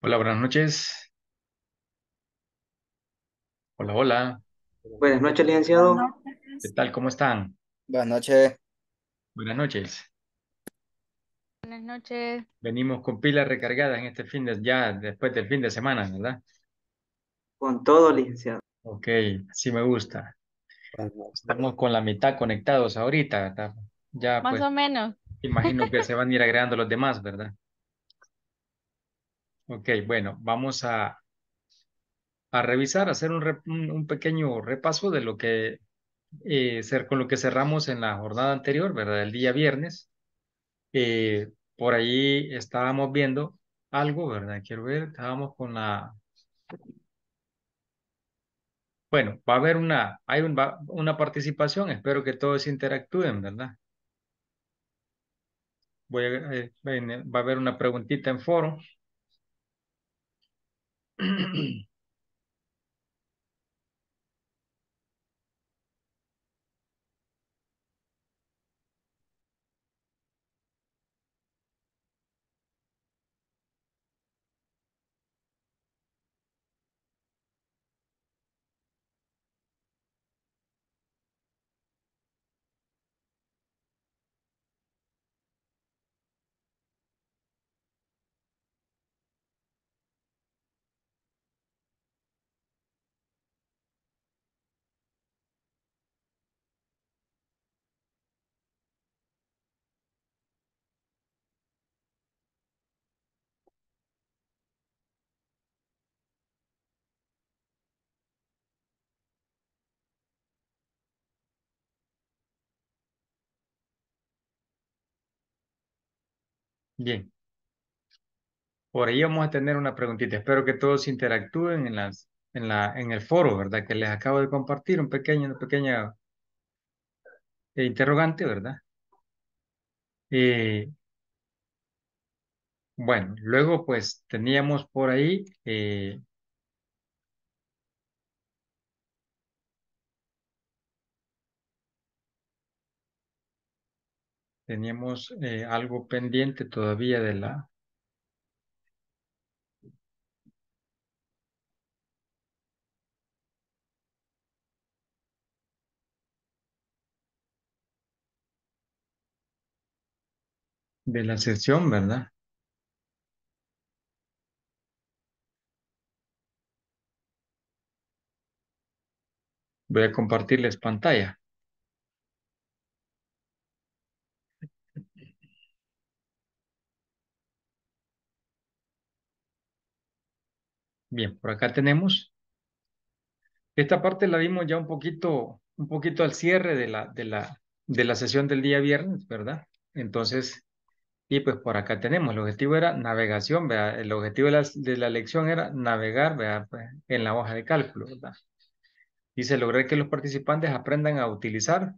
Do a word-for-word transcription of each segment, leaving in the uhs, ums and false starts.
Hola, buenas noches. Hola, hola. Buenas noches, licenciado. ¿Qué tal? ¿Cómo están? Buenas noches. Buenas noches. Buenas noches. Venimos con pilas recargadas en este fin de, ya después del fin de semana, ¿verdad? Con todo, licenciado. Ok, sí me gusta. Buenas noches. Estamos con la mitad conectados ahorita, ¿verdad? Ya Más pues o menos. imagino que se van a ir agregando los demás, ¿verdad? Ok, bueno, vamos a, a revisar, hacer un, rep- un, un pequeño repaso de lo que eh, ser con lo que cerramos en la jornada anterior, ¿verdad? El día viernes. Eh, por ahí estábamos viendo algo, ¿verdad? Quiero ver, estábamos con la... Bueno, va a haber una, hay un- va- una participación, espero que todos interactúen, ¿verdad? Voy a, eh, ven, va a haber una preguntita en foro. Bien, por ahí vamos a tener una preguntita. Espero que todos interactúen en las, en la, en el foro, ¿verdad? Que les acabo de compartir un pequeño, una pequeña eh, interrogante, ¿verdad? Eh, bueno, luego pues teníamos por ahí eh, teníamos eh, algo pendiente todavía de la, de la sesión, ¿verdad? Voy a compartirles pantalla. Bien, por acá tenemos. Esta parte la vimos ya un poquito, un poquito al cierre de la, de la, de la sesión del día viernes, ¿verdad? Entonces, y pues por acá tenemos. El objetivo era navegación, ¿verdad? El objetivo de la, de la lección era navegar, ¿verdad? Pues, en la hoja de cálculo, ¿verdad? Dice lograr que los participantes aprendan a utilizar,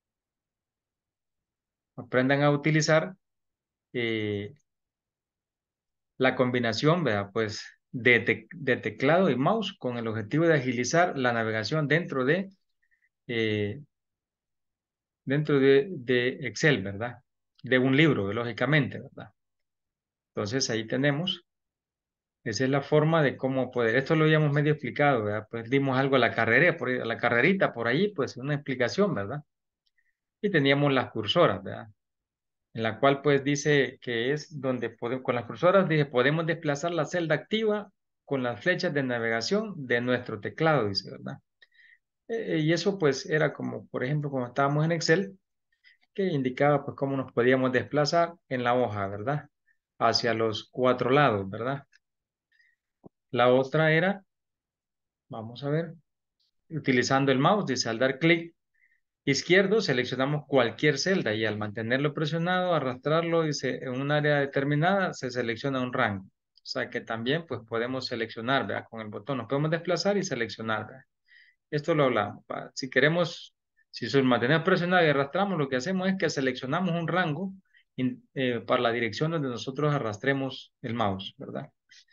aprendan a utilizar eh, la combinación, ¿verdad? Pues de, tec- de teclado y mouse con el objetivo de agilizar la navegación dentro de, eh, dentro de, de Excel, ¿verdad? De un libro, lógicamente, ¿verdad? Entonces ahí tenemos, esa es la forma de cómo poder, esto lo habíamos medio explicado, ¿verdad? Pues dimos algo a la carrera, por, ahí- a la carrerita por ahí, pues una explicación, ¿verdad? Y teníamos las cursoras, ¿verdad? En la cual pues dice que es donde podemos, con las cursoras, dice, podemos desplazar la celda activa con las flechas de navegación de nuestro teclado, dice, ¿verdad? Eh, y eso pues era como, por ejemplo, cuando estábamos en Excel, que indicaba pues cómo nos podíamos desplazar en la hoja, ¿verdad? Hacia los cuatro lados, ¿verdad? La otra era, vamos a ver, utilizando el mouse, dice, al dar clic izquierdo seleccionamos cualquier celda y al mantenerlo presionado, arrastrarlo, dice, en un área determinada, se selecciona un rango. O sea que también pues podemos seleccionar, ¿verdad? Con el botón nos podemos desplazar y seleccionar, ¿verdad? Esto lo hablamos. ¿Va? Si queremos, si se mantenemos presionado y arrastramos, lo que hacemos es que seleccionamos un rango in- eh, para la dirección donde nosotros arrastremos el mouse, ¿verdad?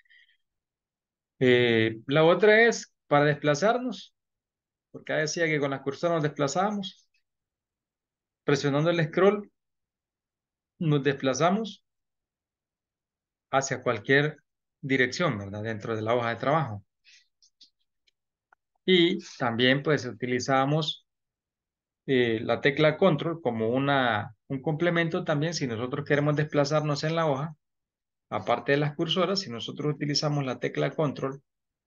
Eh, la otra es para desplazarnos, porque decía que con la cursora nos desplazábamos, presionando el scroll, nos desplazamos hacia cualquier. dirección, ¿verdad? Dentro de la hoja de trabajo. Y también pues utilizamos eh, la tecla control como una, un complemento también si nosotros queremos desplazarnos en la hoja, aparte de las cursoras, si nosotros utilizamos la tecla control,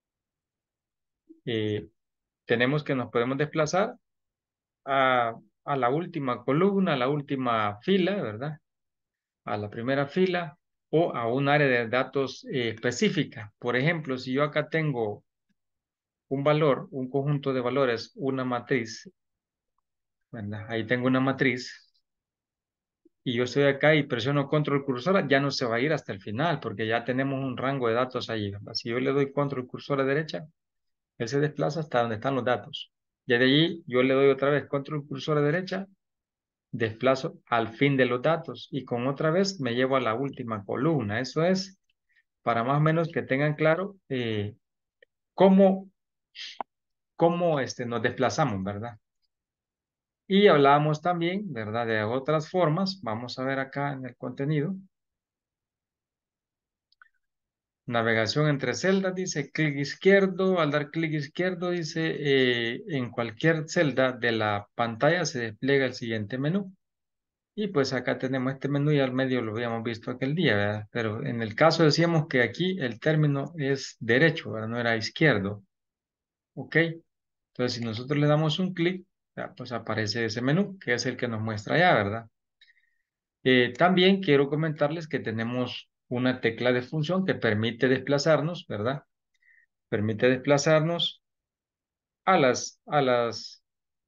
eh, tenemos que nos podemos desplazar a, a la última columna, a la última fila, ¿verdad? A la primera fila o a un área de datos eh, específica. Por ejemplo, si yo acá tengo un valor, un conjunto de valores, una matriz, ¿verdad? Ahí tengo una matriz y yo estoy acá y presiono control cursor, ya no se va a ir hasta el final porque ya tenemos un rango de datos allí, ¿verdad? Si yo le doy control cursor a derecha, él se desplaza hasta donde están los datos. Ya de allí yo le doy otra vez control cursor a derecha, desplazo al fin de los datos y con otra vez me llevo a la última columna. Eso es para más o menos que tengan claro eh, cómo, cómo este, nos desplazamos, ¿verdad? Y hablábamos también, ¿verdad? De otras formas. Vamos a ver acá en el contenido. Navegación entre celdas, dice clic izquierdo. Al dar clic izquierdo, dice eh, en cualquier celda de la pantalla se despliega el siguiente menú. Y pues acá tenemos este menú y al medio lo habíamos visto aquel día, ¿verdad? Pero en el caso decíamos que aquí el término es derecho, ¿verdad? No era izquierdo. ¿Ok? Entonces si nosotros le damos un clic, ya, pues aparece ese menú, que es el que nos muestra allá, ¿verdad? Eh, también quiero comentarles que tenemos una tecla de función que permite desplazarnos, ¿verdad? Permite desplazarnos a las, a las,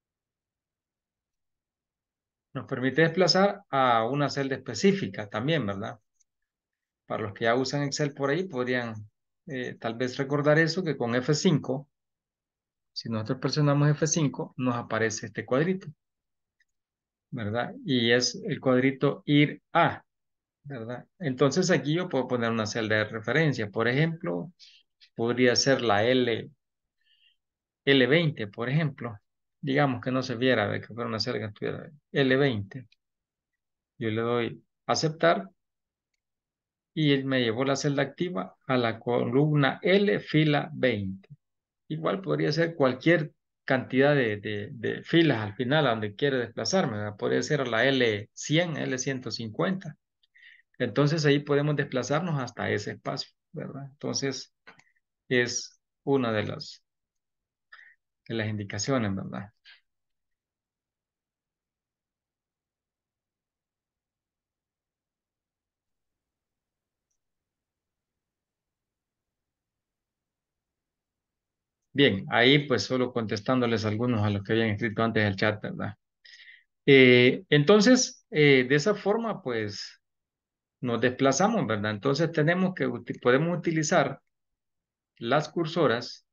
nos permite desplazar a una celda específica también, ¿verdad? Para los que ya usan Excel por ahí, podrían eh, tal vez recordar eso, que con F cinco, si nosotros presionamos F cinco, nos aparece este cuadrito, ¿verdad? Y es el cuadrito ir a, ¿verdad? Entonces aquí yo puedo poner una celda de referencia. Por ejemplo, podría ser la L, L veinte, por ejemplo. Digamos que no se viera, de que fuera una celda que estuviera L veinte. Yo le doy aceptar y él me llevó la celda activa a la columna L fila veinte. Igual podría ser cualquier cantidad de, de- de filas al final a donde quiere desplazarme, ¿verdad? Podría ser a la L cien, L ciento cincuenta. Entonces ahí podemos desplazarnos hasta ese espacio, ¿verdad? Entonces es una de las, de las indicaciones, ¿verdad? Bien, ahí pues solo contestándoles algunos a los que habían escrito antes del chat, ¿verdad? Eh, entonces, eh, de esa forma, pues nos desplazamos, ¿verdad? Entonces tenemos que, uti- podemos utilizar las cursoras,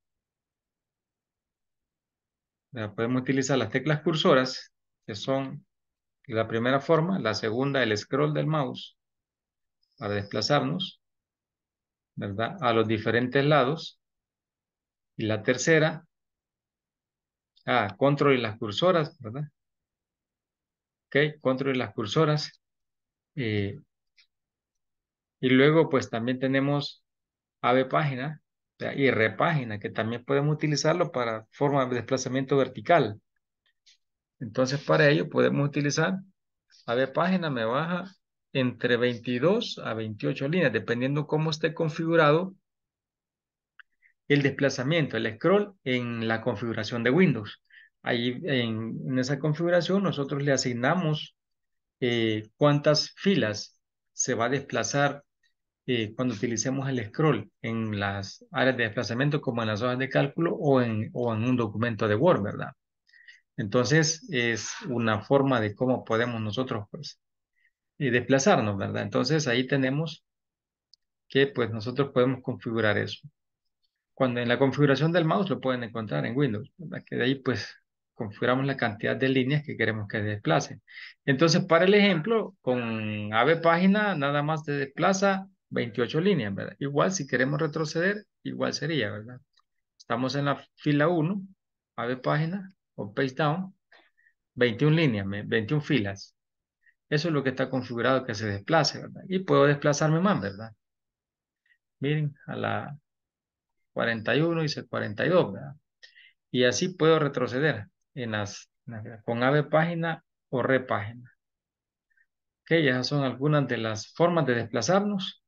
¿verdad? Podemos utilizar las teclas cursoras, que son la primera forma, la segunda, el scroll del mouse, para desplazarnos, ¿verdad? A los diferentes lados. Y la tercera, ah, control y las cursoras, ¿verdad? Ok, control y las cursoras. eh, y luego, pues también tenemos A B página, ¿verdad? Y repágina, que también podemos utilizarlo para forma de desplazamiento vertical. Entonces, para ello podemos utilizar A B página, me baja entre veintidós a veintiocho líneas, dependiendo cómo esté configurado el desplazamiento, el scroll en la configuración de Windows. Ahí en, en esa configuración nosotros le asignamos eh, cuántas filas se va a desplazar eh, cuando utilicemos el scroll en las áreas de desplazamiento como en las hojas de cálculo o en, o en un documento de Word, ¿verdad? Entonces es una forma de cómo podemos nosotros pues eh, desplazarnos, ¿verdad? Entonces ahí tenemos que pues nosotros podemos configurar eso. Cuando en la configuración del mouse lo pueden encontrar en Windows, ¿verdad? Que de ahí pues configuramos la cantidad de líneas que queremos que desplace. Entonces, para el ejemplo, con A B página nada más te desplaza veintiocho líneas, ¿verdad? Igual si queremos retroceder, igual sería, ¿verdad? Estamos en la fila uno, A B página o page down, veintiuna líneas, me- veintiuna filas. Eso es lo que está configurado que se desplace, ¿verdad? Y puedo desplazarme más, ¿verdad? Miren, a la cuarenta y uno dice cuarenta y dos, ¿verdad? Y así puedo retroceder en las, con ave página o re página. Ok, esas son algunas de las formas de desplazarnos.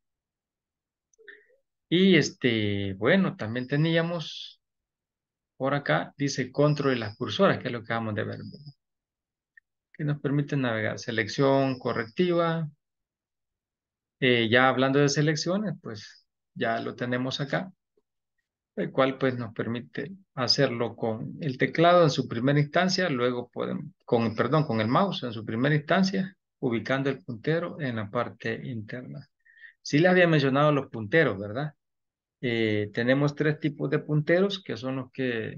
Y este, bueno, también teníamos por acá, dice control de las cursoras, que es lo que acabamos de ver, ¿verdad? Que nos permite navegar. Selección correctiva. Eh, ya hablando de selecciones, pues ya lo tenemos acá, el cual pues nos permite hacerlo con el teclado en su primera instancia, luego podemos, con, perdón, con el mouse en su primera instancia, ubicando el puntero en la parte interna. Sí les había mencionado los punteros, ¿verdad? Eh, tenemos tres tipos de punteros que son los que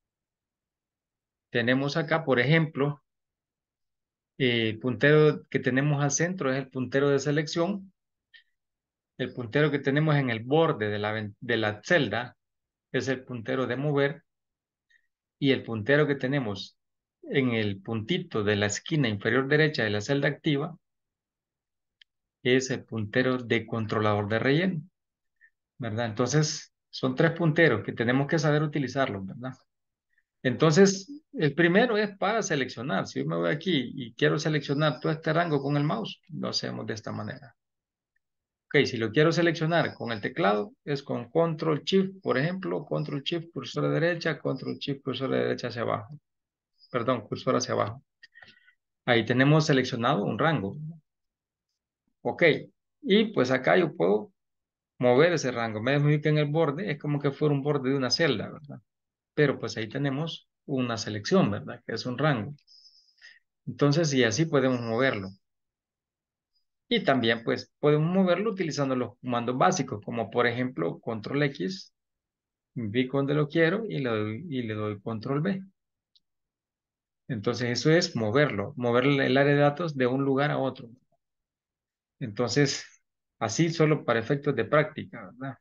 tenemos acá. Por ejemplo, eh, el puntero que tenemos al centro es el puntero de selección. El puntero que tenemos en el borde de la, ven- de la celda es el puntero de mover. Y el puntero que tenemos en el puntito de la esquina inferior derecha de la celda activa es el puntero de controlador de relleno, ¿verdad? Entonces, son tres punteros que tenemos que saber utilizarlos, ¿verdad? Entonces, el primero es para seleccionar. Si yo me voy aquí y quiero seleccionar todo este rango con el mouse, lo hacemos de esta manera. Ok, si lo quiero seleccionar con el teclado, es con Control Shift, por ejemplo, Control Shift, cursor a derecha, Control Shift, cursor a derecha hacia abajo. Perdón, cursor hacia abajo. Ahí tenemos seleccionado un rango. Ok, y pues acá yo puedo mover ese rango. Me ubica en el borde, es como que fuera un borde de una celda, ¿verdad? Pero pues ahí tenemos una selección, ¿verdad? Que es un rango. Entonces, y así podemos moverlo. Y también pues podemos moverlo utilizando los comandos básicos, como por ejemplo control X, vi donde lo quiero y le doy, y le doy control B. Entonces eso es moverlo, mover el área de datos de un lugar a otro. Entonces, así solo para efectos de práctica, ¿verdad?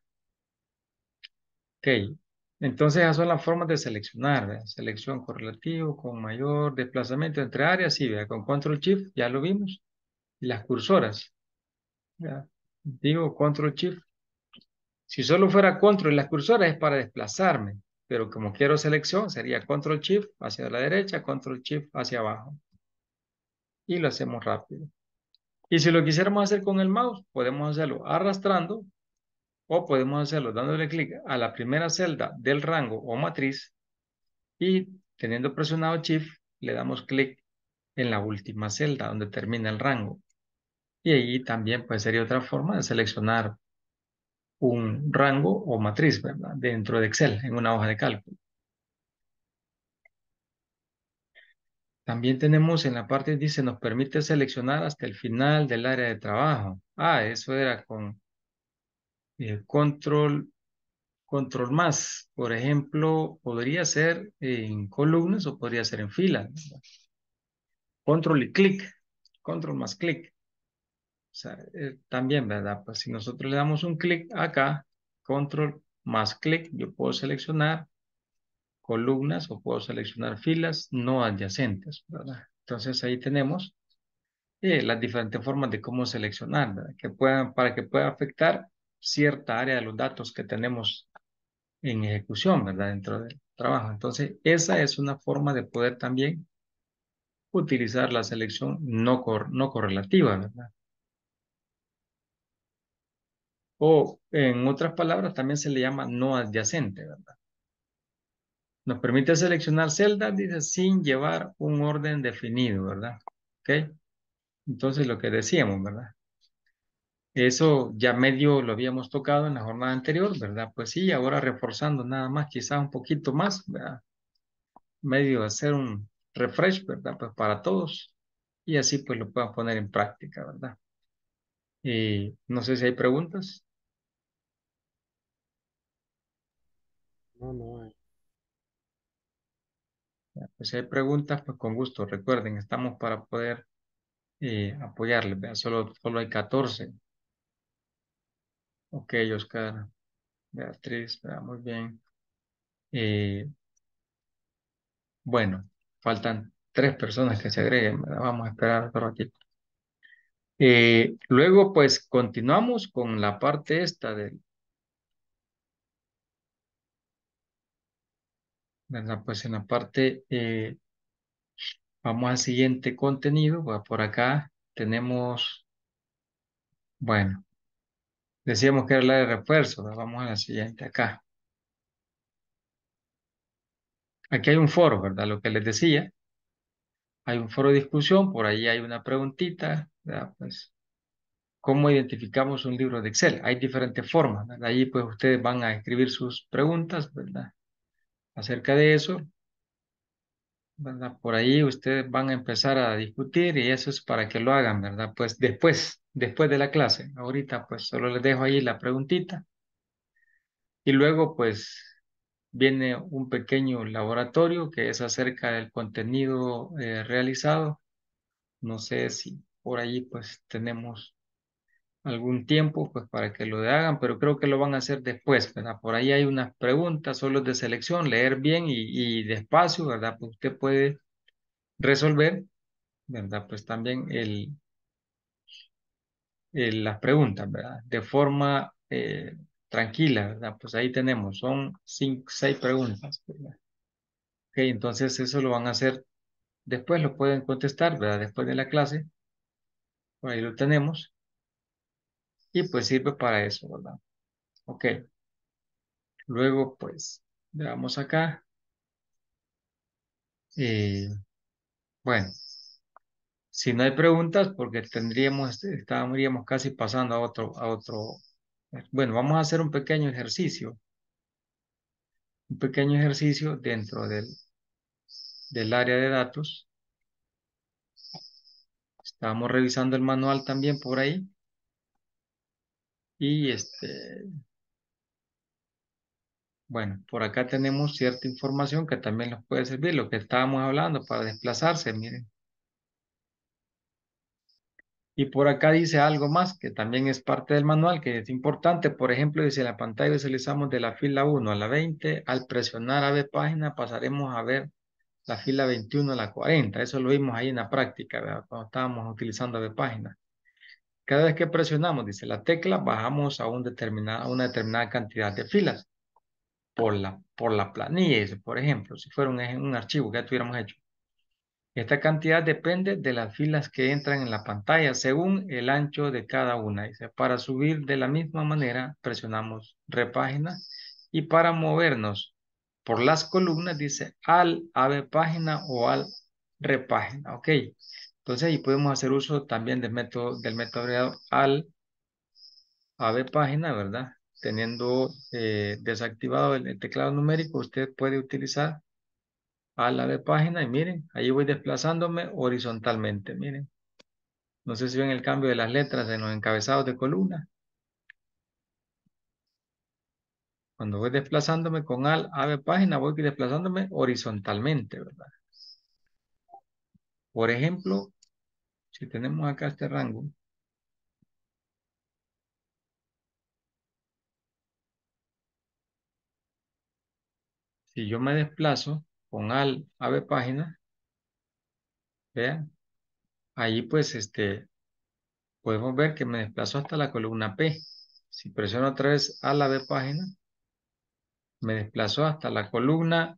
Ok. Entonces, esas son las formas de seleccionar, ¿verdad? Selección correlativo con mayor desplazamiento entre áreas, sí, ¿verdad? Con Control Shift, ya lo vimos. Y las cursoras, ¿verdad? Digo Control Shift. Si solo fuera Control y las cursoras es para desplazarme, pero como quiero selección, sería Control Shift hacia la derecha, Control Shift hacia abajo. Y lo hacemos rápido. Y si lo quisiéramos hacer con el mouse, podemos hacerlo arrastrando o podemos hacerlo dándole clic a la primera celda del rango o matriz y teniendo presionado Shift, le damos clic en la última celda donde termina el rango. Y ahí también pues sería otra forma de seleccionar un rango o matriz, ¿verdad? Dentro de Excel, en una hoja de cálculo. También tenemos en la parte, dice, nos permite seleccionar hasta el final del área de trabajo. Ah, eso era con eh, control Control más, por ejemplo, podría ser en columnas o podría ser en filas, ¿verdad? Control y clic, control más clic. O sea, eh, también, ¿verdad? Pues si nosotros le damos un clic acá, control más clic, yo puedo seleccionar columnas o puedo seleccionar filas no adyacentes, ¿verdad? Entonces ahí tenemos eh, las diferentes formas de cómo seleccionar, ¿verdad? Que puedan, para que pueda afectar cierta área de los datos que tenemos en ejecución, ¿verdad? Dentro del trabajo. Entonces, esa es una forma de poder también utilizar la selección no, cor no correlativa, ¿verdad? O, en otras palabras, también se le llama no adyacente, ¿verdad? Nos permite seleccionar celdas, dice, sin llevar un orden definido, ¿verdad? ¿Ok? Entonces, lo que decíamos, ¿verdad? Eso ya medio lo habíamos tocado en la jornada anterior, ¿verdad? Pues sí, ahora reforzando nada más, quizás un poquito más, ¿verdad? Medio hacer un refresh, ¿verdad? Pues para todos y así pues lo puedan poner en práctica, ¿verdad? Y no sé si hay preguntas. No, no hay. Pues si hay preguntas, pues con gusto. Recuerden, estamos para poder eh, apoyarles, ¿verdad? Solo, solo hay catorce. Ok, Oscar, Beatriz, ¿verdad? Muy bien. Eh, bueno, faltan tres personas que se agreguen, ¿verdad? Vamos a esperar otro ratito. Eh, luego, pues continuamos con la parte esta del ¿verdad? Pues en la parte, eh, vamos al siguiente contenido. Bueno, por acá tenemos, bueno, decíamos que era la de refuerzo, ¿verdad? Vamos a la siguiente acá. Aquí hay un foro, ¿verdad? Lo que les decía, hay un foro de discusión, por ahí hay una preguntita, ¿verdad? Pues, ¿cómo identificamos un libro de Excel? Hay diferentes formas, ¿verdad? Allí pues ustedes van a escribir sus preguntas, ¿verdad? Acerca de eso, ¿verdad? Por ahí ustedes van a empezar a discutir y eso es para que lo hagan, ¿verdad? Pues después, después de la clase. Ahorita pues solo les dejo ahí la preguntita y luego pues viene un pequeño laboratorio que es acerca del contenido eh, realizado. No sé si por ahí pues tenemos algún tiempo pues para que lo hagan, pero creo que lo van a hacer después, ¿verdad? Por ahí hay unas preguntas solo de selección, leer bien y, y despacio, ¿verdad? Pues usted puede resolver, ¿verdad? Pues también el, el- las preguntas, ¿verdad? De forma eh, tranquila, ¿verdad? Pues ahí tenemos, son cinco, seis preguntas, ¿verdad? Ok, entonces eso lo van a hacer después, lo pueden contestar, ¿verdad? Después de la clase, por ahí lo tenemos y pues sirve para eso, ¿verdad? Ok, luego pues veamos acá. Eh, bueno, si no hay preguntas, porque tendríamos, estaríamos casi pasando a otro, a otro. Bueno, vamos a hacer un pequeño ejercicio, un pequeño ejercicio dentro del, del área de datos. Estábamos revisando el manual también por ahí. Y este, bueno, por acá tenemos cierta información que también nos puede servir, lo que estábamos hablando para desplazarse, miren. Y por acá dice algo más que también es parte del manual, que es importante. Por ejemplo, dice en la pantalla visualizamos de la fila uno a la veinte. Al presionar A B página pasaremos a ver la fila veintiuno a la cuarenta. Eso lo vimos ahí en la práctica, ¿verdad? Cuando estábamos utilizando A B página. Cada vez que presionamos, dice la tecla, bajamos a, un determinada, a una determinada cantidad de filas por la, por la planilla, dice, por ejemplo, si fuera un, un archivo que ya tuviéramos hecho. Esta cantidad depende de las filas que entran en la pantalla según el ancho de cada una. Dice, para subir de la misma manera, presionamos repágina y para movernos por las columnas, dice al ave página o al repágina. Ok. Entonces ahí podemos hacer uso también del método, del método abreviado al ave página, ¿verdad? Teniendo eh, desactivado el, el teclado numérico, usted puede utilizar a la de página y miren, ahí voy desplazándome horizontalmente, miren. No sé si ven el cambio de las letras en los encabezados de columna. Cuando voy desplazándome con al, ave página, voy desplazándome horizontalmente, ¿verdad? Por ejemplo, si tenemos acá este rango, si yo me desplazo con al, ave página, vean, ahí pues este, podemos ver que me desplazo hasta la columna P. Si presiono otra vez al, ave página, me desplazo hasta la columna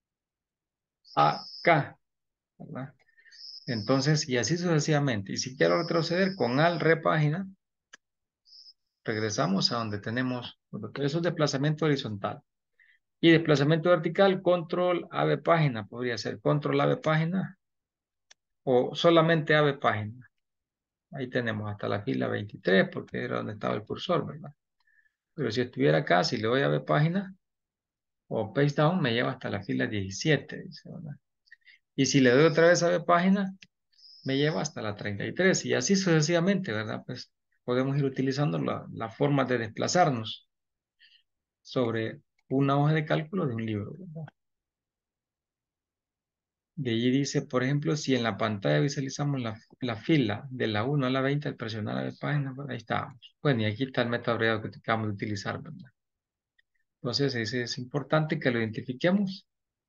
A K, ¿verdad? Entonces, y así sucesivamente. Y si quiero retroceder con al repágina, regresamos a donde tenemos, porque eso es desplazamiento horizontal. Y desplazamiento vertical, control ave página, podría ser control ave página o solamente ave página. Ahí tenemos hasta la fila veintitrés, porque era donde estaba el cursor, ¿verdad? Pero si estuviera acá, si le doy ave página o paste down, me lleva hasta la fila diecisiete, dice, ¿verdad? Y si le doy otra vez ave página, me lleva hasta la treinta y tres y así sucesivamente, ¿verdad? Pues podemos ir utilizando la, la forma de desplazarnos sobre una hoja de cálculo de un libro, ¿verdad? De allí dice, por ejemplo, si en la pantalla visualizamos la, la fila de la uno a la veinte al presionar la página, pues ahí estábamos. Bueno, y aquí está el método abreviado que acabamos de utilizar, ¿verdad? Entonces, ese es importante que lo identifiquemos.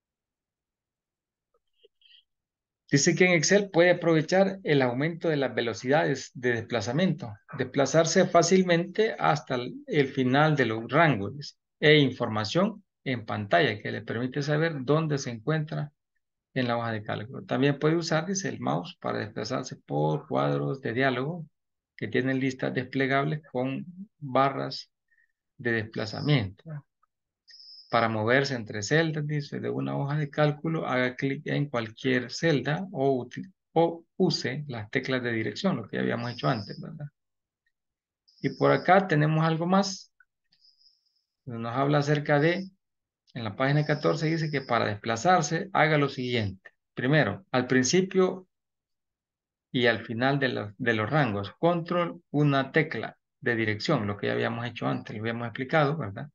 Dice que en Excel puede aprovechar el aumento de las velocidades de desplazamiento, desplazarse fácilmente hasta el, el final de los rangos e información en pantalla que le permite saber dónde se encuentra en la hoja de cálculo. También puede usar, dice, el mouse para desplazarse por cuadros de diálogo que tienen listas desplegables con barras de desplazamiento. Para moverse entre celdas, dice, de una hoja de cálculo, haga clic en cualquier celda o, o use las teclas de dirección, lo que ya habíamos hecho antes, ¿verdad? Y por acá tenemos algo más. Nos habla acerca de, en la página catorce dice que para desplazarse haga lo siguiente. Primero, al principio y al final de, los de los rangos, control, una tecla de dirección, lo que ya habíamos hecho antes, lo habíamos explicado, ¿verdad?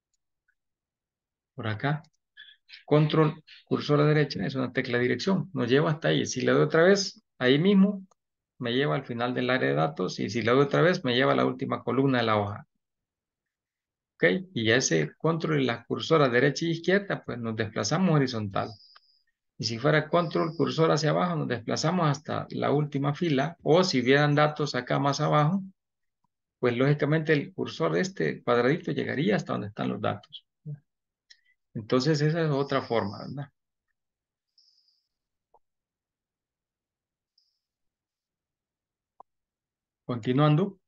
Por acá. Control, cursor a la derecha, es una tecla de dirección. Nos lleva hasta ahí. Si le doy otra vez, ahí mismo, me lleva al final del área de datos. Y si le doy otra vez, me lleva a la última columna de la hoja. ¿Ok? Y ese control y la cursora derecha e izquierda, pues nos desplazamos horizontal. Y si fuera control, cursor hacia abajo, nos desplazamos hasta la última fila. O si hubieran datos acá más abajo, pues lógicamente el cursor de este cuadradito llegaría hasta donde están los datos. Entonces esa es otra forma, ¿verdad? Continuando,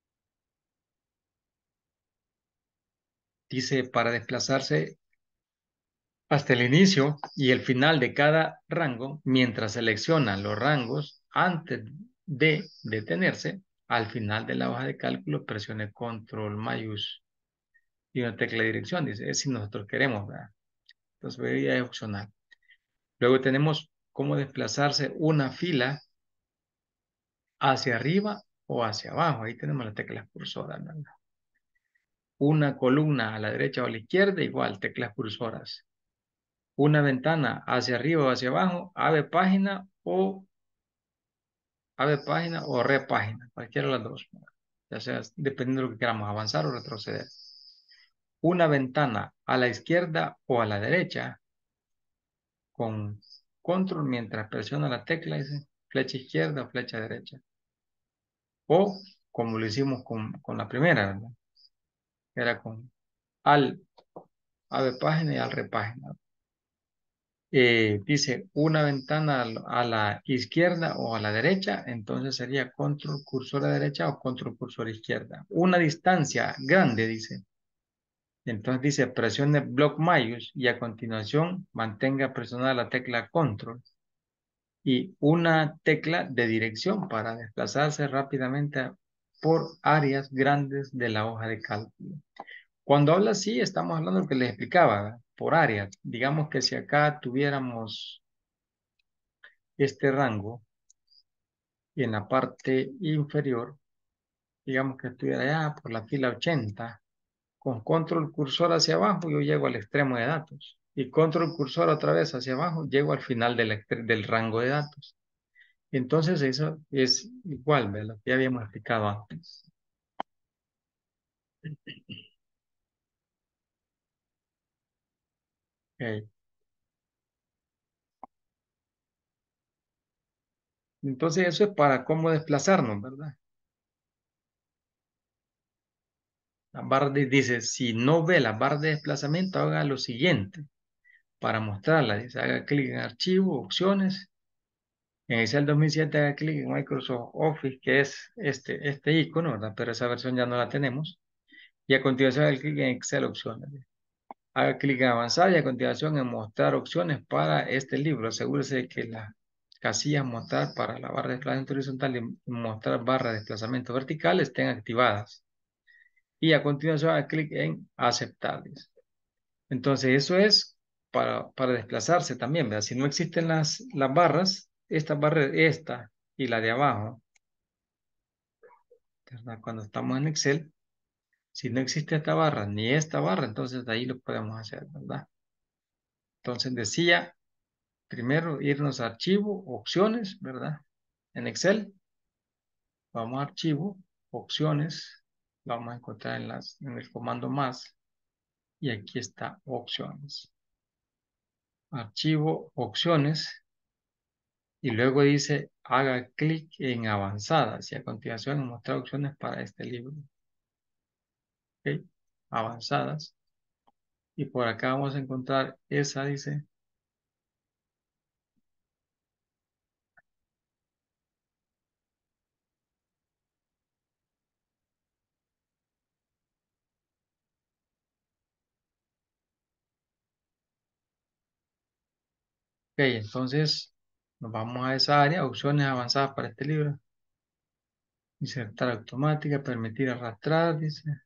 dice para desplazarse hasta el inicio y el final de cada rango, mientras selecciona los rangos antes de detenerse, al final de la hoja de cálculo presione control mayús y una tecla de dirección, dice, es si nosotros queremos, ¿verdad? Entonces, ya es opcional. Luego tenemos cómo desplazarse una fila hacia arriba o hacia abajo. Ahí tenemos la tecla cursora, ¿verdad? Una columna a la derecha o a la izquierda, igual, teclas cursoras. Una ventana hacia arriba o hacia abajo, ave página o ave página o repágina, cualquiera de las dos, ya sea dependiendo de lo que queramos, avanzar o retroceder. Una ventana a la izquierda o a la derecha, con control mientras presiona la tecla, dice flecha izquierda o flecha derecha. O como lo hicimos con, con la primera, ¿verdad? Era con al ave página y al repágina. Eh, dice una ventana a la izquierda o a la derecha, entonces sería control cursor a derecha o control cursor izquierda. Una distancia grande, dice. Entonces dice presione block mayús y a continuación mantenga presionada la tecla control y una tecla de dirección para desplazarse rápidamente por áreas grandes de la hoja de cálculo. Cuando habla así, estamos hablando de lo que les explicaba, ¿verdad? Por áreas. Digamos que si acá tuviéramos este rango y en la parte inferior, digamos que estuviera allá por la fila ochenta, con control cursor hacia abajo yo llego al extremo de datos y control cursor otra vez hacia abajo llego al final del, del rango de datos. Entonces eso es igual de lo que ya habíamos explicado antes. Okay. Entonces eso es para cómo desplazarnos, ¿verdad? La barra de, dice, si no ve la barra de desplazamiento, haga lo siguiente. Para mostrarla, dice, haga clic en archivo, opciones. En Excel dos mil siete haga clic en Microsoft Office, que es este, este icono, ¿verdad? Pero esa versión ya no la tenemos. Y a continuación haga clic en Excel opciones. Haga clic en avanzar y a continuación en mostrar opciones para este libro. Asegúrese de que las casillas mostrar para la barra de desplazamiento horizontal y mostrar barra de desplazamiento vertical estén activadas. Y a continuación haga clic en aceptar. Entonces eso es para, para desplazarse también, ¿verdad? Si no existen las, las barras, esta barra, esta y la de abajo, ¿verdad? Cuando estamos en Excel, si no existe esta barra ni esta barra, entonces de ahí lo podemos hacer, ¿verdad? Entonces decía, primero irnos a archivo, opciones, ¿verdad? En Excel, vamos a archivo, opciones, vamos a encontrar en, las, en el comando más, y aquí está opciones. Archivo, opciones, y luego dice haga clic en avanzadas y a continuación mostrar opciones para este libro. ¿Okay? Avanzadas. Y por acá vamos a encontrar esa, dice. Ok, entonces nos vamos a esa área, opciones avanzadas para este libro. Insertar automática, permitir arrastrar, dice.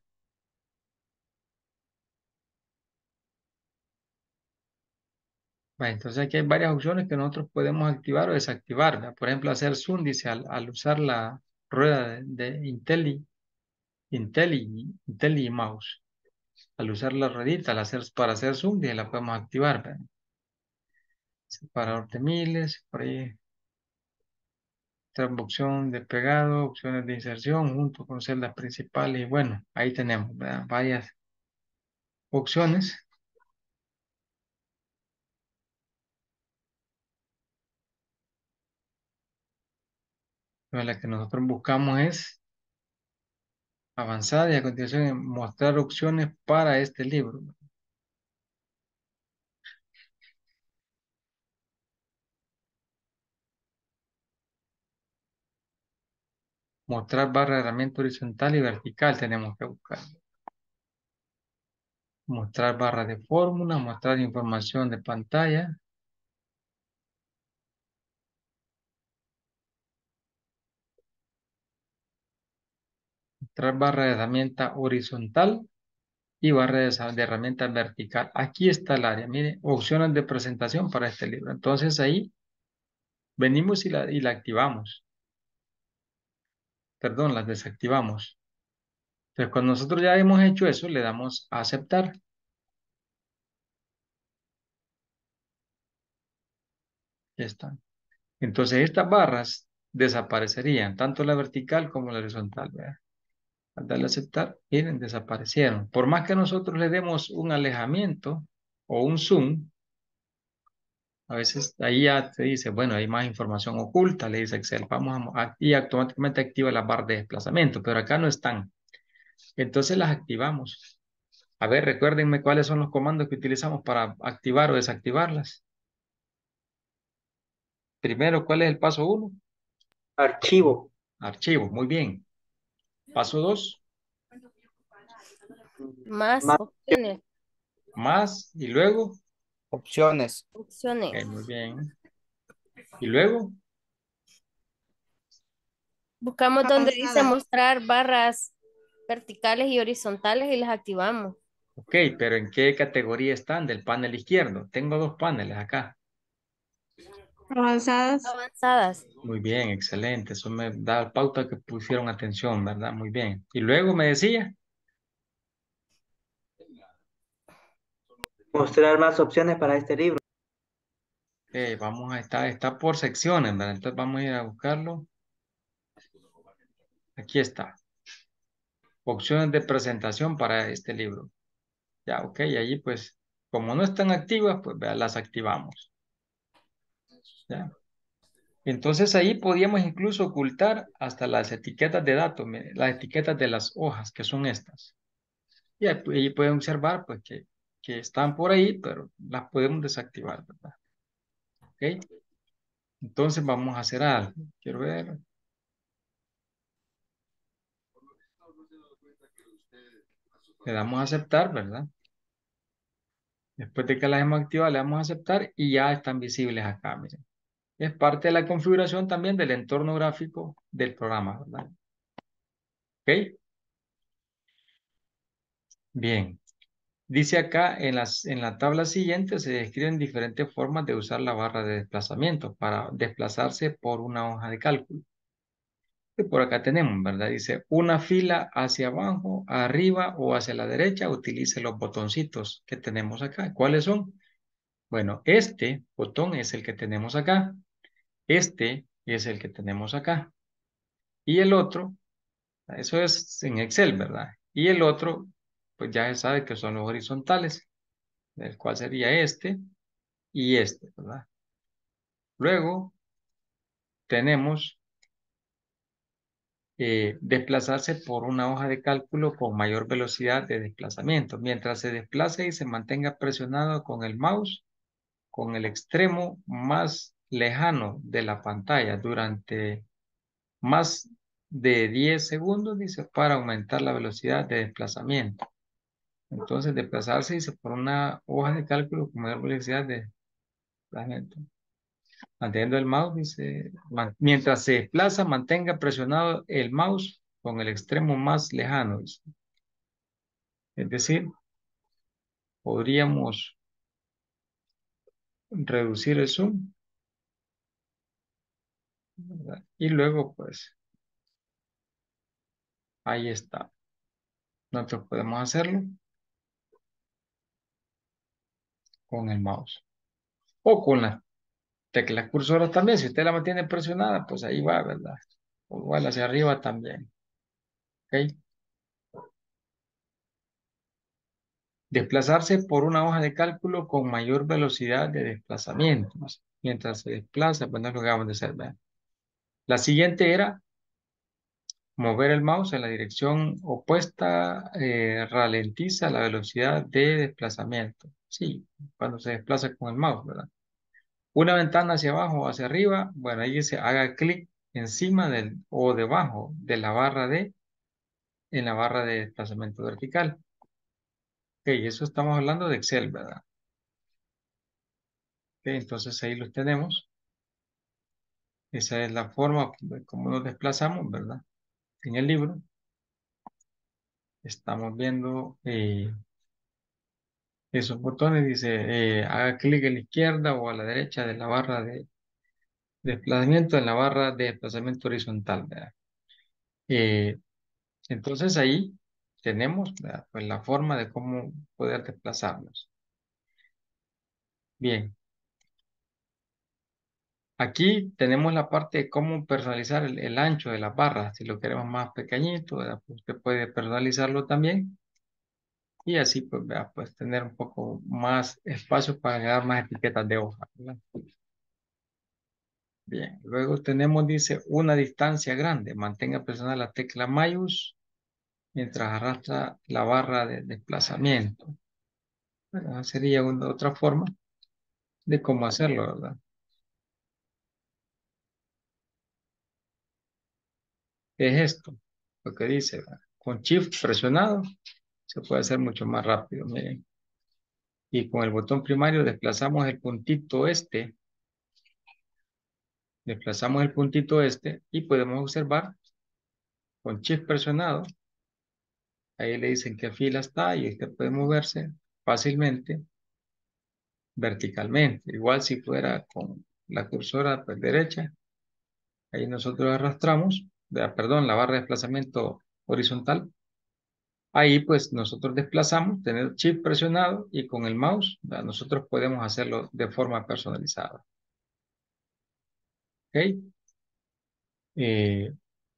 Bueno, entonces aquí hay varias opciones que nosotros podemos activar o desactivar, ¿verdad? Por ejemplo, hacer zoom, dice, al, al usar la rueda de, de Intelli, Intelli, Intelli Mouse. Al usar la ruedita, al hacer, para hacer zoom, dice, la podemos activar, ¿verdad? Separador de miles, por ahí. Opción de pegado, opciones de inserción junto con celdas principales. Y bueno, ahí tenemos, ¿verdad? Varias opciones. Pero la que nosotros buscamos es avanzar y a continuación mostrar opciones para este libro. Mostrar barra de herramienta horizontal y vertical tenemos que buscar. Mostrar barra de fórmula, mostrar información de pantalla. Mostrar barra de herramienta horizontal y barra de, de herramienta vertical. Aquí está el área, mire, opciones de presentación para este libro. Entonces ahí venimos y la, y la activamos. Perdón, las desactivamos. Entonces cuando nosotros ya hemos hecho eso, le damos a aceptar. Ya está. Entonces estas barras desaparecerían, tanto la vertical como la horizontal, ¿verdad? Al darle a aceptar, miren, desaparecieron. Por más que nosotros le demos un alejamiento o un zoom, a veces ahí ya te dice, bueno, hay más información oculta, le dice Excel, vamos a, a- y automáticamente activa la barra de desplazamiento, pero acá no están. Entonces las activamos. A ver, recuérdenme cuáles son los comandos que utilizamos para activar o desactivarlas. Primero, ¿cuál es el paso uno? Archivo. Archivo, muy bien. Paso dos, Más Más opciones. más, y luego, Opciones. ok, Opciones. muy bien. Y luego, Buscamos donde dice mostrar barras verticales y horizontales y las activamos. ok, pero ¿en qué categoría están del panel izquierdo? Tengo dos paneles acá. Avanzadas. Avanzadas. Muy bien, excelente. Eso me da pauta que pusieron atención, ¿verdad? Muy bien. Y luego me decía, mostrar más opciones para este libro. ok, vamos a estar, está por secciones, ¿verdad? Entonces vamos a ir a buscarlo. Aquí está. Opciones de presentación para este libro. Ya, ok, allí pues, como no están activas, pues vea, las activamos. ¿Ya? Entonces ahí podíamos incluso ocultar hasta las etiquetas de datos, mire, las etiquetas de las hojas, que son estas. Y ahí, ahí pueden observar pues que, que están por ahí, pero las podemos desactivar, ¿verdad? Ok. Entonces vamos a hacer algo. Quiero ver. Le damos a aceptar, ¿verdad? Después de que las hemos activado, le damos a aceptar y ya están visibles acá, miren. Es parte de la configuración también del entorno gráfico del programa, ¿verdad? Ok. Bien. Dice acá en las, en la tabla siguiente se describen diferentes formas de usar la barra de desplazamiento para desplazarse por una hoja de cálculo. Y por acá tenemos, ¿verdad? Dice una fila hacia abajo, arriba o hacia la derecha. Utilice los botoncitos que tenemos acá. ¿Cuáles son? Bueno, este botón es el que tenemos acá. Este es el que tenemos acá. Y el otro, eso es en Excel, ¿verdad? Y el otro, pues ya se sabe que son los horizontales, el cual sería este y este, ¿verdad? Luego tenemos eh, desplazarse por una hoja de cálculo con mayor velocidad de desplazamiento, mientras se desplace y se mantenga presionado con el mouse, con el extremo más lejano de la pantalla durante más de diez segundos, dice, para aumentar la velocidad de desplazamiento. Entonces, desplazarse, dice, por una hoja de cálculo con mayor velocidad de desplazamiento. Manteniendo el mouse, dice, man- mientras se desplaza, mantenga presionado el mouse con el extremo más lejano, dice. Es decir, podríamos reducir el zoom, ¿verdad? Y luego, pues, ahí está. Nosotros podemos hacerlo con el mouse. O con la tecla cursora también. Si usted la mantiene presionada, pues ahí va, ¿verdad? O igual hacia arriba también. ¿Ok? Desplazarse por una hoja de cálculo con mayor velocidad de desplazamiento. Mientras se desplaza, pues no es lo que vamos a hacer, ¿verdad? La siguiente era mover el mouse en la dirección opuesta, eh, ralentiza la velocidad de desplazamiento. Sí, cuando se desplaza con el mouse, ¿verdad? Una ventana hacia abajo o hacia arriba, bueno, ahí dice haga clic encima del o debajo de la barra de, en la barra de desplazamiento vertical. Ok, eso estamos hablando de Excel, ¿verdad? Ok, entonces ahí los tenemos. Esa es la forma de cómo nos desplazamos, ¿verdad? En el libro estamos viendo eh, esos botones, dice eh, haga clic a la izquierda o a la derecha de la barra de desplazamiento en la barra de desplazamiento horizontal, ¿verdad? Eh, entonces ahí tenemos, ¿verdad? Pues la forma de cómo poder desplazarnos. Bien, aquí tenemos la parte de cómo personalizar el, el ancho de las barras. Si lo queremos más pequeñito, ¿verdad? Pues usted puede personalizarlo también. Y así pues, vea, pues tener un poco más espacio para agregar más etiquetas de hoja, ¿verdad? Bien, luego tenemos, dice, una distancia grande. Mantenga presionada la tecla mayús mientras arrastra la barra de desplazamiento. Bueno, esa sería una, otra forma de cómo hacerlo, ¿verdad? ¿Qué es esto? Lo que dice, ¿verdad? Con Shift presionado se puede hacer mucho más rápido, miren. Y con el botón primario desplazamos el puntito este, desplazamos el puntito este y podemos observar con Shift presionado, ahí le dicen qué fila está y usted puede moverse fácilmente verticalmente. Igual si fuera con la cursora pues, derecha, ahí nosotros arrastramos, vea, perdón, la barra de desplazamiento horizontal. Ahí pues nosotros desplazamos, tener Shift presionado y con el mouse vea, nosotros podemos hacerlo de forma personalizada. ¿Ok? Eh,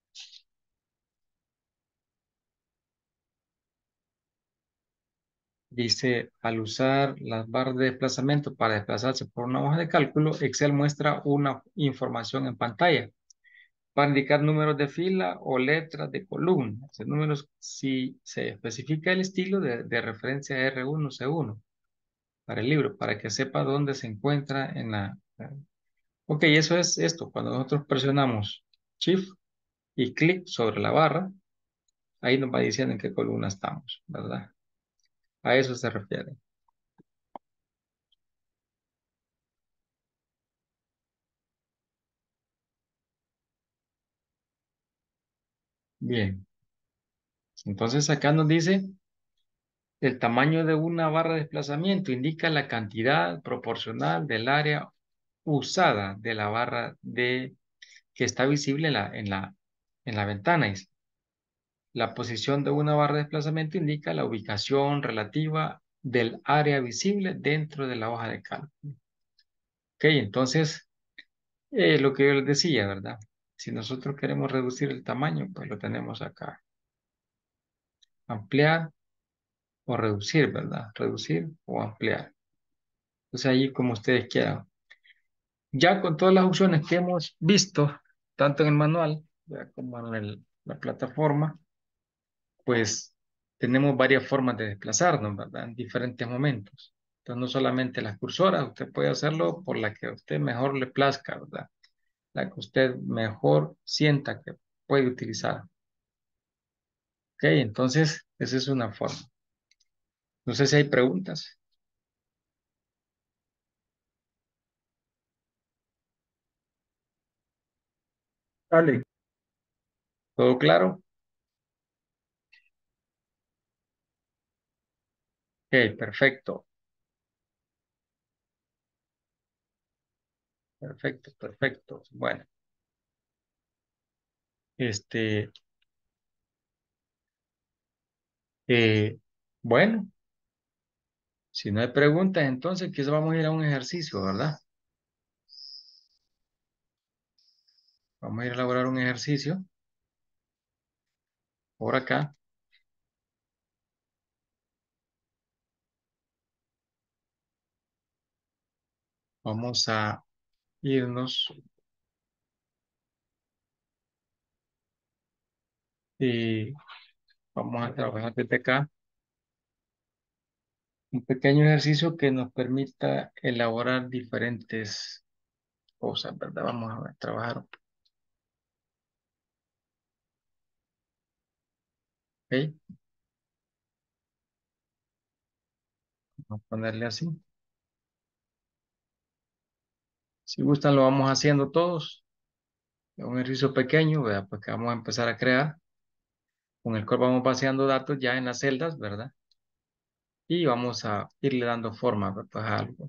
Dice, al usar las barras de desplazamiento para desplazarse por una hoja de cálculo, Excel muestra una información en pantalla para indicar números de fila o letras de columna. Esos números, si se especifica el estilo de, de referencia R uno C uno para el libro, para que sepa dónde se encuentra en la... Ok, eso es esto. Cuando nosotros presionamos Shift y clic sobre la barra, ahí nos va diciendo en qué columna estamos, ¿verdad? A eso se refiere. Bien. Entonces acá nos dice el tamaño de una barra de desplazamiento indica la cantidad proporcional del área usada de la barra de que está visible en la, en la, en la ventana. Dice. La posición de una barra de desplazamiento indica la ubicación relativa del área visible dentro de la hoja de cálculo. Ok, entonces, eh, lo que yo les decía, ¿verdad? Si nosotros queremos reducir el tamaño, pues lo tenemos acá. Ampliar o reducir, ¿verdad? Reducir o ampliar. Entonces ahí como ustedes quieran. Ya con todas las opciones que hemos visto, tanto en el manual ya como en el, la plataforma, pues tenemos varias formas de desplazarnos, ¿verdad? En diferentes momentos. Entonces, no solamente las cursoras, usted puede hacerlo por la que a usted mejor le plazca, ¿verdad? La que usted mejor sienta que puede utilizar. Ok, entonces, esa es una forma. No sé si hay preguntas. Dale. ¿Todo claro? Ok, perfecto. Perfecto, perfecto. Bueno, este, eh, bueno, si no hay preguntas, entonces quizás vamos a ir a un ejercicio, ¿verdad? Vamos a ir a elaborar un ejercicio por acá. Vamos a irnos y vamos a trabajar desde acá. Un pequeño ejercicio que nos permita elaborar diferentes cosas, ¿verdad? Vamos a trabajar, ¿ok? Vamos a ponerle así. Si gustan, lo vamos haciendo todos. Es un ejercicio pequeño, ¿verdad? Pues que vamos a empezar a crear, con el cual vamos vaciando datos ya en las celdas, ¿verdad? Y vamos a irle dando forma, ¿verdad? Pues, a algo.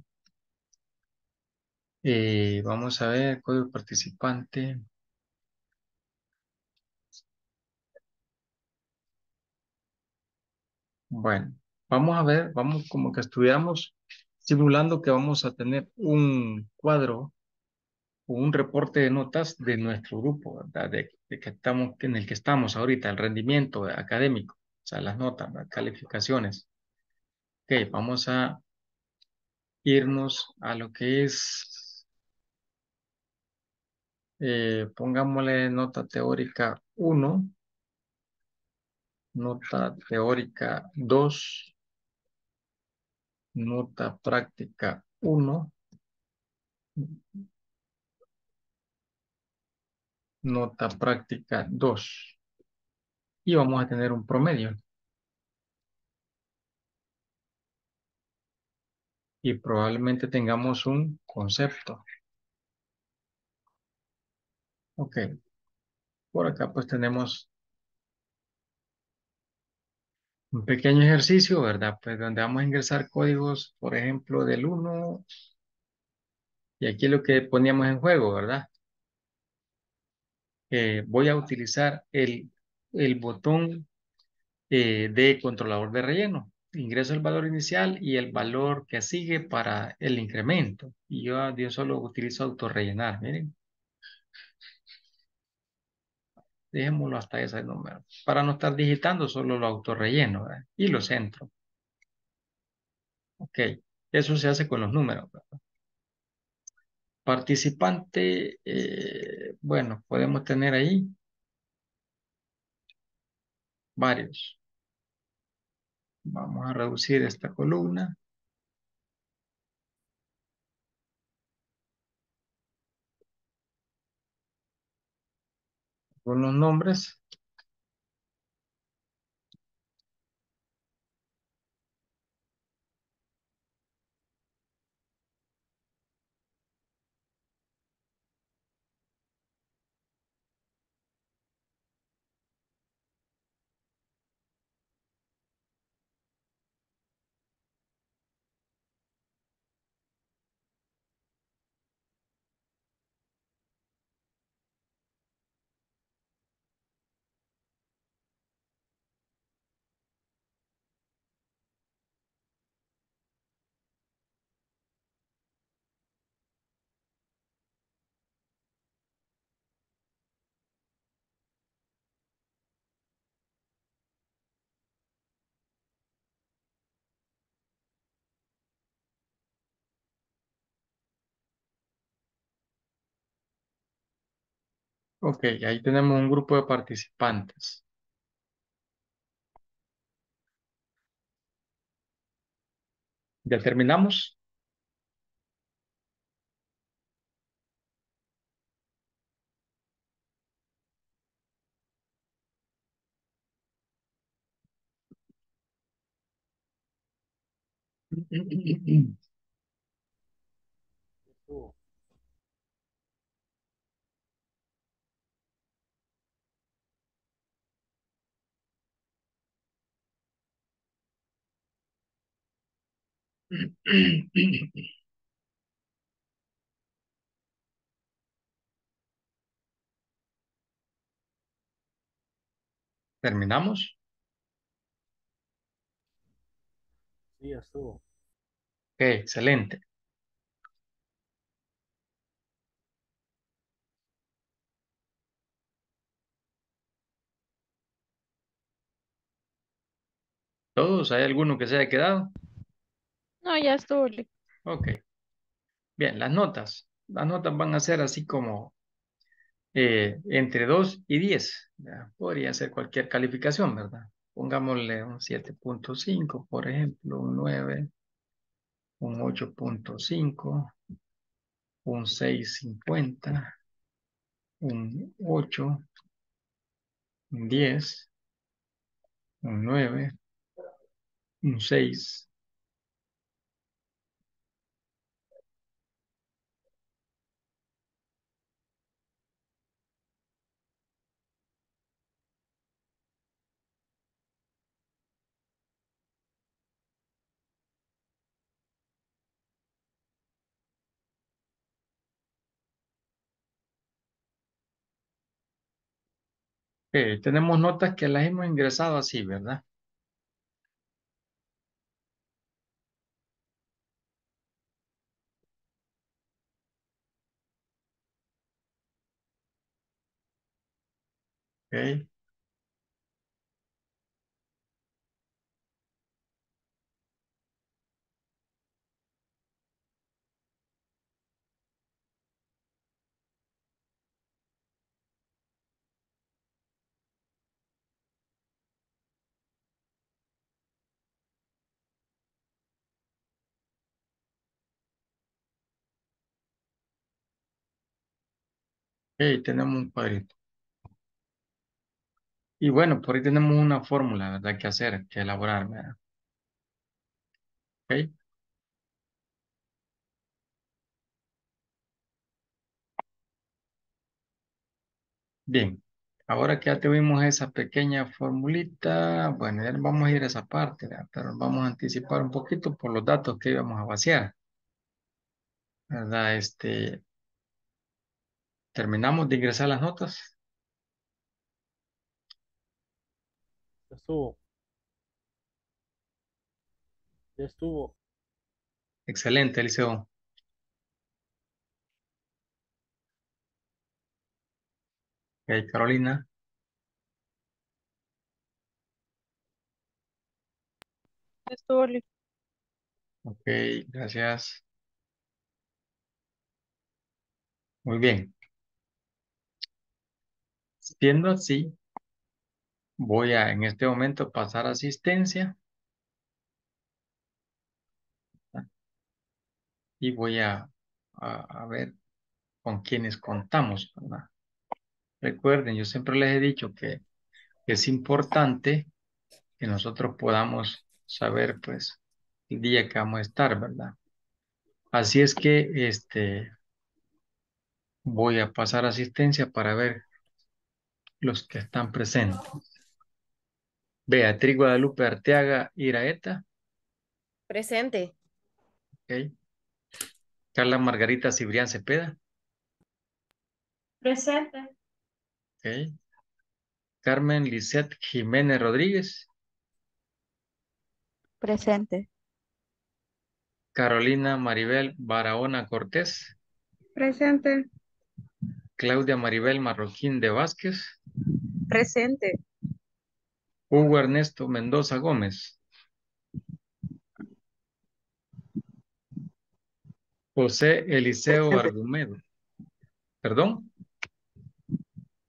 Eh, vamos a ver, código participante. Bueno, vamos a ver, vamos como que estuviéramos simulando que vamos a tener un cuadro o un reporte de notas de nuestro grupo, ¿verdad? De, de que estamos, en el que estamos ahorita, el rendimiento académico, o sea, las notas, las calificaciones. Ok, vamos a irnos a lo que es, eh, pongámosle nota teórica uno, nota teórica dos, nota práctica uno, nota práctica dos. Y vamos a tener un promedio. Y probablemente tengamos un concepto. Ok, por acá pues tenemos un pequeño ejercicio, ¿verdad? Pues donde vamos a ingresar códigos, por ejemplo, del uno. Y aquí lo que poníamos en juego, ¿verdad? Eh, voy a utilizar el, el botón eh, de controlador de relleno. Ingreso el valor inicial y el valor que sigue para el incremento. Y yo, yo solo utilizo autorrellenar, miren. Dejémoslo hasta ese número. Para no estar digitando, solo lo autorrelleno, ¿verdad? Y lo centro. Ok. Eso se hace con los números, ¿verdad? Participante, eh, bueno, podemos tener ahí varios. Vamos a reducir esta columna con los nombres. Ok, ahí tenemos un grupo de participantes. ¿Ya terminamos? Estuvo. ¿Terminamos? Sí, estuvo. Ok, excelente. ¿Todos? ¿Hay alguno que se haya quedado? No, ya estuvo. Li- Ok, bien, las notas. Las notas van a ser así como eh, entre dos y diez. ¿Verdad? Podría ser cualquier calificación, ¿verdad? Pongámosle un siete punto cinco, por ejemplo, un nueve, un ocho punto cinco, un seis punto cincuenta, un ocho, un diez, un nueve, un seis. Ok, tenemos notas que las hemos ingresado así, ¿verdad? Ok, ok, tenemos un cuadrito. Y bueno, por ahí tenemos una fórmula, ¿verdad? Que hacer, que elaborar, ¿verdad? Ok, bien. Ahora que ya tuvimos esa pequeña formulita, bueno, ya vamos a ir a esa parte, ¿verdad? Pero vamos a anticipar un poquito por los datos que íbamos a vaciar, ¿verdad? Este, terminamos de ingresar las notas. Ya estuvo. Ya estuvo. Excelente, Eliseo. Ok, Carolina. Ya estuvo. Li- Ok, gracias. Muy bien. Siendo así, voy a en este momento pasar asistencia, ¿verdad? Y voy a, a, a ver con quiénes contamos, ¿verdad? Recuerden, yo siempre les he dicho que es importante que nosotros podamos saber, pues, el día que vamos a estar, ¿verdad? Así es que, este, voy a pasar asistencia para ver los que están presentes. Beatriz Guadalupe Arteaga Iraeta, Presente. ¿ok? Carla Margarita Cibrián Cepeda, Presente. ¿ok? Carmen Lisette Jiménez Rodríguez, Presente. Carolina Maribel Barahona Cortés, Presente. Claudia Maribel Marroquín de Vázquez, Presente. Hugo Ernesto Mendoza Gómez, José Eliseo Presente. Argumedo, perdón,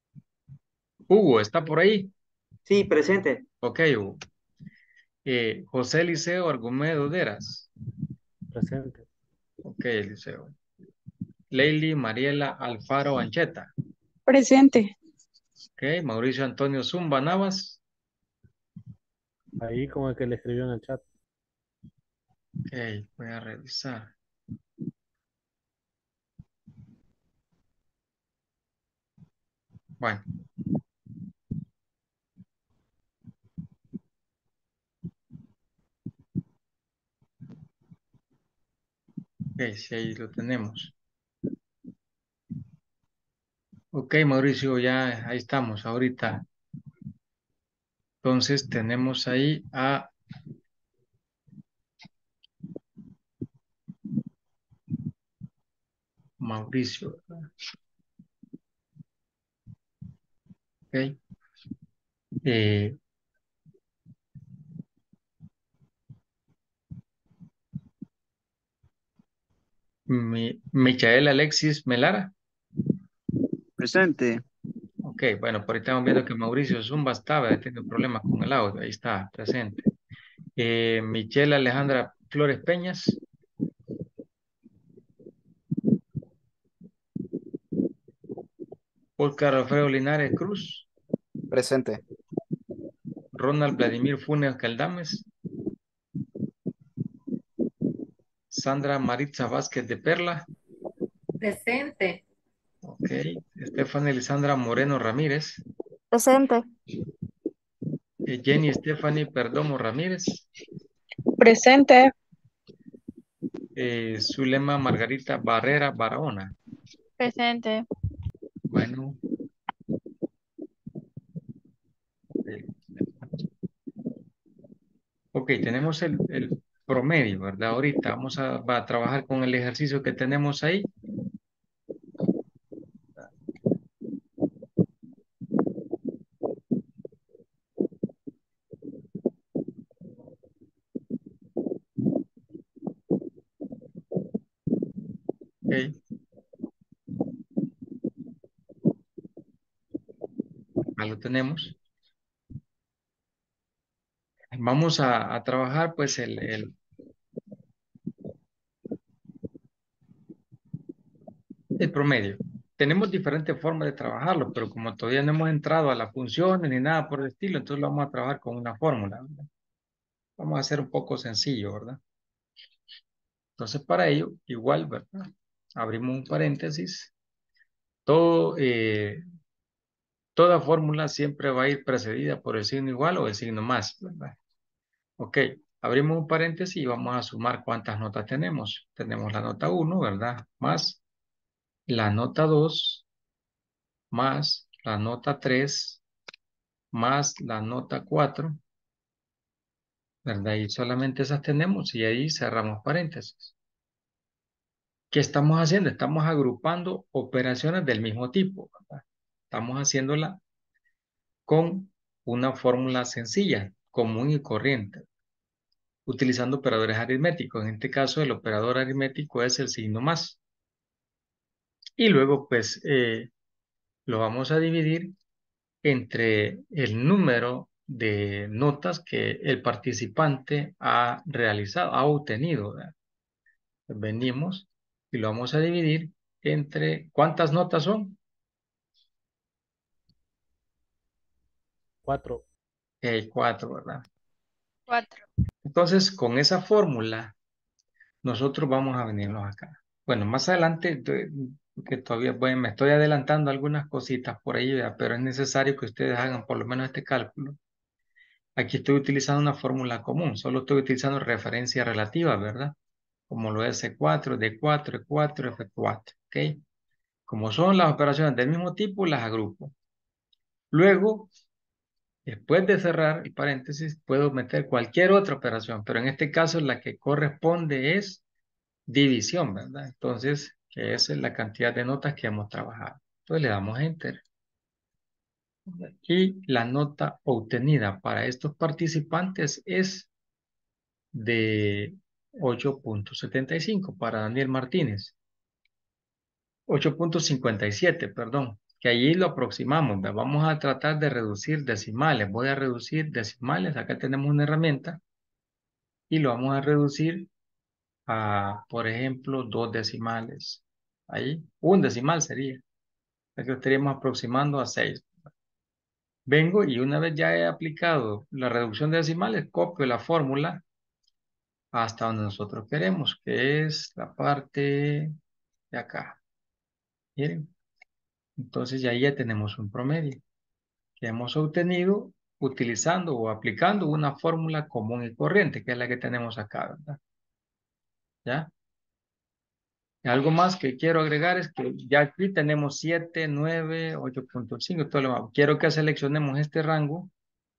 Hugo, ¿está por ahí? Sí, presente. Ok, Hugo. Eh, José Eliseo Argumedo Deras. Presente. Ok, Eliseo. Leili Mariela Alfaro Ancheta. Presente. Ok, Mauricio Antonio Zumba Navas. Ahí como el que le escribió en el chat. Ok, voy a revisar. Bueno, ok, sí, ahí lo tenemos. Ok, Mauricio, ya ahí estamos ahorita. Entonces tenemos ahí a Mauricio, ¿verdad? Ok. Eh, Mi- Michael Alexis Melara. Presente. Ok, bueno, por ahí estamos viendo que Mauricio Zumba estaba teniendo problemas con el audio. Ahí está, presente. Eh, Michelle Alejandra Flores Peñas. Oscar Alfredo Linares Cruz. Presente. Ronald Vladimir Funes Caldames. Sandra Maritza Vázquez de Perla. Presente. Ok. Estefania Elisandra Moreno Ramírez. Presente. Eh, Jenny Stephanie Perdomo Ramírez. Presente. Eh, Zulema Margarita Barrera Barahona. Presente. Bueno. eh, Ok, tenemos el, el promedio, ¿verdad? Ahorita vamos a, va a trabajar con el ejercicio que tenemos ahí. Ok, ahí lo tenemos. Vamos a, a trabajar pues el, el, el promedio. Tenemos diferentes formas de trabajarlo, pero como todavía no hemos entrado a las funciones ni nada por el estilo, entonces lo vamos a trabajar con una fórmula, ¿verdad? Vamos a hacer un poco sencillo, ¿verdad? Entonces para ello, igual, ¿verdad? Abrimos un paréntesis. Todo, eh, toda fórmula siempre va a ir precedida por el signo igual o el signo más, ¿verdad? Ok, abrimos un paréntesis y vamos a sumar cuántas notas tenemos. Tenemos la nota uno, ¿verdad? Más la nota dos, más la nota tres, más la nota cuatro, ¿verdad? Y solamente esas tenemos y ahí cerramos paréntesis. ¿Qué estamos haciendo? Estamos agrupando operaciones del mismo tipo, ¿verdad? Estamos haciéndola con una fórmula sencilla, común y corriente, utilizando operadores aritméticos. En este caso, el operador aritmético es el signo más. Y luego, pues, eh, lo vamos a dividir entre el número de notas que el participante ha realizado, ha obtenido, ¿verdad? Pues venimos y lo vamos a dividir entre, ¿cuántas notas son? Cuatro. Eh, cuatro, ¿verdad? Cuatro. Entonces, con esa fórmula, nosotros vamos a venirnos acá. Bueno, más adelante, que todavía bueno, me estoy adelantando algunas cositas por ahí, ¿verdad? Pero es necesario que ustedes hagan por lo menos este cálculo. Aquí estoy utilizando una fórmula común, solo estoy utilizando referencia relativa, ¿verdad? Como lo es C cuatro, D cuatro, E cuatro, F cuatro, ¿ok? Como son las operaciones del mismo tipo, las agrupo. Luego, después de cerrar el paréntesis, puedo meter cualquier otra operación, pero en este caso la que corresponde es división, ¿verdad? Entonces, que esa es la cantidad de notas que hemos trabajado. Entonces le damos Enter. Y la nota obtenida para estos participantes es de ocho punto setenta y cinco para Daniel Martínez. ocho punto cincuenta y siete, perdón. que allí lo aproximamos. ¿Verdad? Vamos a tratar de reducir decimales. Voy a reducir decimales. Acá tenemos una herramienta y lo vamos a reducir a, por ejemplo, dos decimales. Ahí, un decimal sería. Aquí lo estaríamos aproximando a seis. Vengo y una vez ya he aplicado la reducción de decimales, copio la fórmula hasta donde nosotros queremos, que es la parte de acá. Miren, entonces ya ahí ya tenemos un promedio que hemos obtenido utilizando o aplicando una fórmula común y corriente, que es la que tenemos acá, ¿verdad? ¿Ya? Algo más que quiero agregar es que ya aquí tenemos siete, nueve, ocho punto cinco, todo lo demás. Quiero que seleccionemos este rango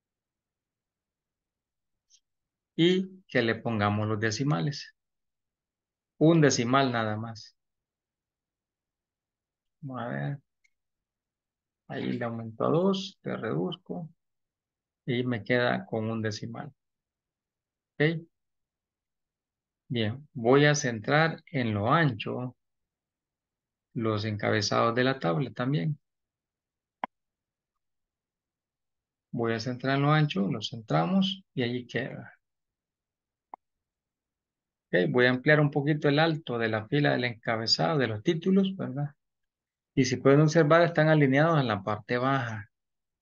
y que le pongamos los decimales. Un decimal nada más. Vamos a ver. Ahí le aumento a dos, le reduzco y me queda con un decimal. ¿Ok? Bien, voy a centrar en lo ancho los encabezados de la tabla también. Voy a centrar en lo ancho, lo centramos y allí queda. Ok, voy a ampliar un poquito el alto de la fila del encabezado de los títulos, ¿verdad? Y si pueden observar, están alineados en la parte baja.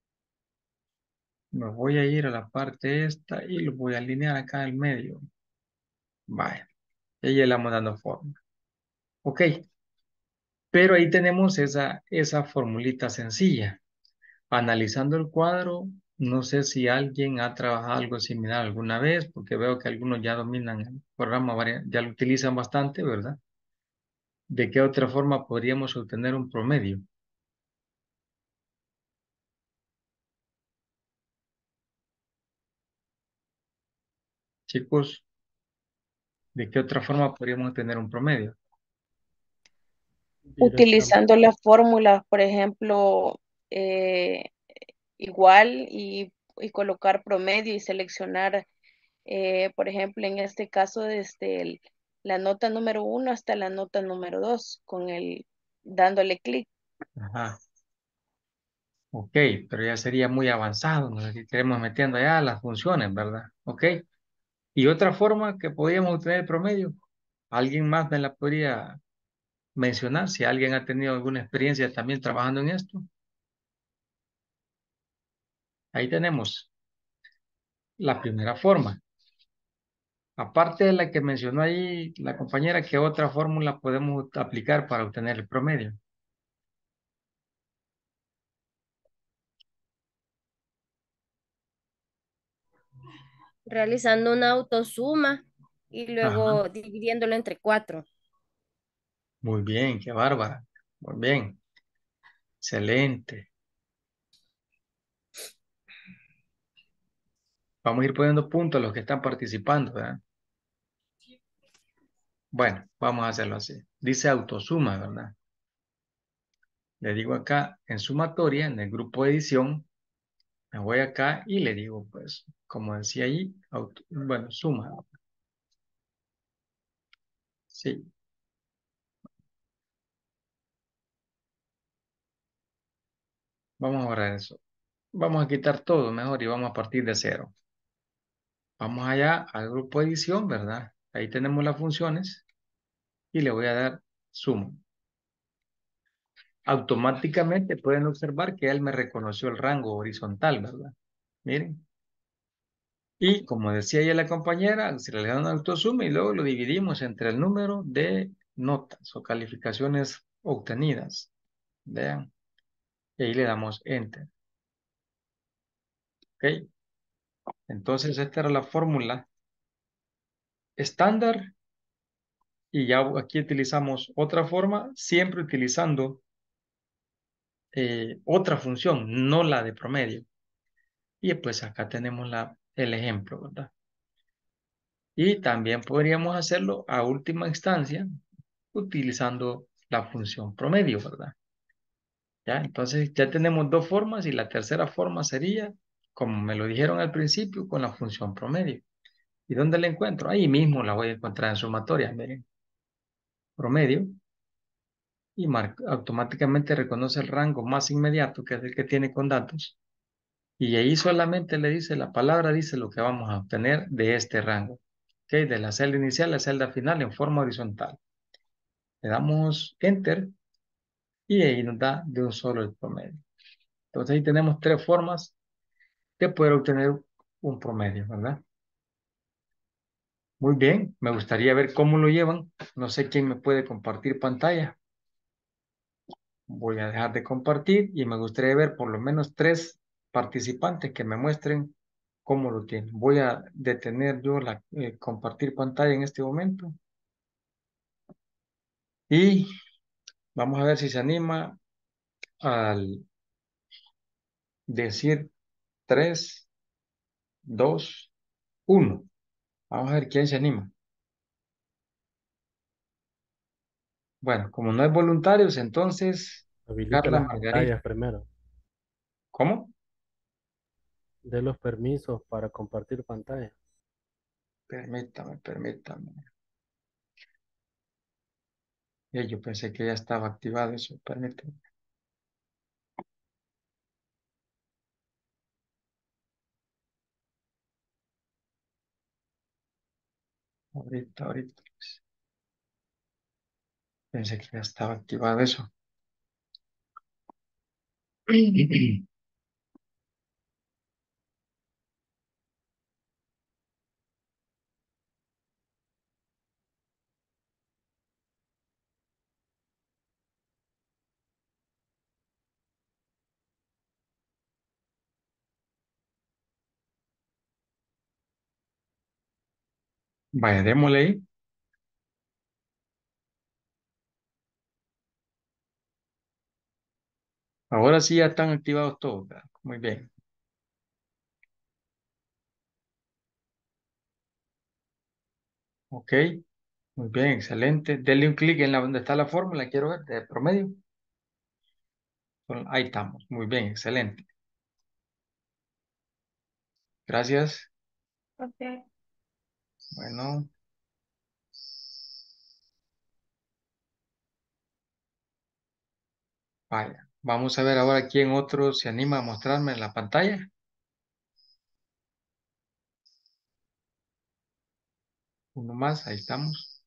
Me voy a ir a la parte esta y lo voy a alinear acá en el medio. Vaya, y ahí le vamos dando forma. Ok, pero ahí tenemos esa, esa formulita sencilla. Analizando el cuadro, no sé si alguien ha trabajado algo similar alguna vez, porque veo que algunos ya dominan el programa, varia- ya lo utilizan bastante, ¿verdad? ¿De qué otra forma podríamos obtener un promedio? Chicos, ¿de qué otra forma podríamos obtener un promedio? Directamente. Utilizando las fórmulas, por ejemplo, eh, igual y, y colocar promedio y seleccionar, eh, por ejemplo, en este caso, desde el- la nota número uno hasta la nota número dos, con el, dándole clic. Ajá, ok, pero ya sería muy avanzado, no sé si estaremos metiendo ya las funciones, ¿verdad? Ok, y otra forma que podríamos obtener el promedio, ¿alguien más me la podría mencionar? Si alguien ha tenido alguna experiencia también trabajando en esto. Ahí tenemos la primera forma. Aparte de la que mencionó ahí la compañera, ¿qué otra fórmula podemos aplicar para obtener el promedio? Realizando una autosuma y Ajá. luego dividiéndolo entre cuatro. Muy bien, qué bárbara. Muy bien. Excelente. Vamos a ir poniendo puntos a los que están participando, ¿verdad? Bueno, vamos a hacerlo así. Dice autosuma, ¿verdad? Le digo acá en sumatoria, en el grupo de edición, me voy acá y le digo, pues, como decía ahí, auto- bueno, suma. Sí, vamos a borrar eso. Vamos a quitar todo mejor y vamos a partir de cero. Vamos allá al grupo de edición, ¿verdad? Ahí tenemos las funciones y le voy a dar suma. Automáticamente pueden observar que él me reconoció el rango horizontal, ¿verdad? Miren. Y como decía ya la compañera, se le da una autosuma y luego lo dividimos entre el número de notas o calificaciones obtenidas. Vean. Y ahí le damos enter. ¿Ok? Entonces esta era la fórmula estándar y ya aquí utilizamos otra forma, siempre utilizando eh, otra función, no la de promedio. Y pues acá tenemos la, el ejemplo, ¿verdad? Y también podríamos hacerlo a última instancia utilizando la función promedio, ¿verdad? ¿Ya? Entonces ya tenemos dos formas y la tercera forma sería, como me lo dijeron al principio, con la función promedio. ¿Y dónde la encuentro? Ahí mismo la voy a encontrar en sumatoria, miren. Promedio. y mar- automáticamente reconoce el rango más inmediato, que es el que tiene con datos, y ahí solamente le dice la palabra, dice lo que vamos a obtener de este rango, ¿ok? De la celda inicial a la celda final en forma horizontal. Le damos Enter y ahí nos da de un solo el promedio. Entonces ahí tenemos tres formas de poder obtener un promedio, ¿verdad? Muy bien, me gustaría ver cómo lo llevan. No sé quién me puede compartir pantalla. Voy a dejar de compartir y me gustaría ver por lo menos tres participantes que me muestren cómo lo tienen. Voy a detener yo la eh, compartir pantalla en este momento y vamos a ver si se anima al decir tres, dos, uno. Vamos a ver quién se anima. Bueno, como no hay voluntarios, entonces Habilite Carla las Margarita. pantallas primero. ¿Cómo? De los permisos para compartir pantalla. Permítame, permítame. Eh, yo pensé que ya estaba activado eso. Permítame. Ahorita, ahorita. Pensé que ya estaba activado eso. Vaya, démosle ahí. Ahora sí ya están activados todos, ¿verdad? Muy bien. Ok. Muy bien, excelente. Denle un clic en la donde está la fórmula, quiero ver, de promedio. Bueno, ahí estamos. Muy bien, excelente. Gracias. Ok. Bueno, vaya. Vamos a ver ahora quién otro se anima a mostrarme en la pantalla. Uno más, ahí estamos.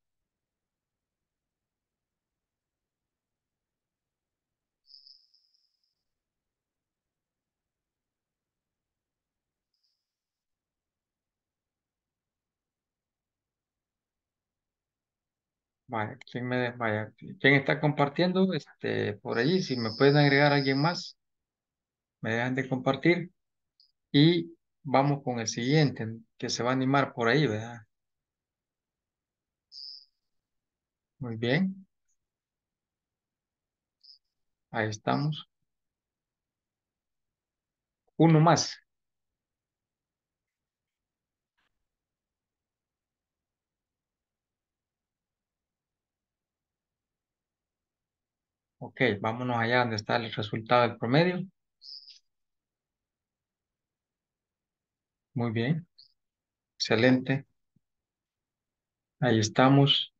Vaya, ¿quién me, vaya, quién está compartiendo? Este, por allí, si me pueden agregar a alguien más, me dejan de compartir. Y vamos con el siguiente, que se va a animar por ahí, ¿verdad? Muy bien, ahí estamos. Uno más. Ok, vámonos allá donde está el resultado del promedio. Muy bien, excelente. Ahí estamos.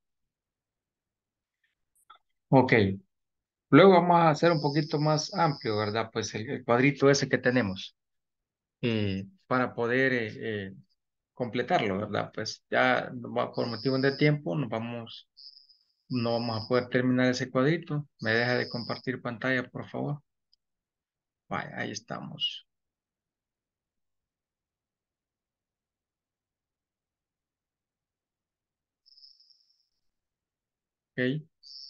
Ok, luego vamos a hacer un poquito más amplio, ¿verdad? Pues el, el cuadrito ese que tenemos eh, para poder eh, eh, completarlo, ¿verdad? Pues ya no va- por motivos de tiempo nos vamos, no vamos a poder terminar ese cuadrito. ¿Me deja de compartir pantalla, por favor? Vaya, ahí estamos. Ok,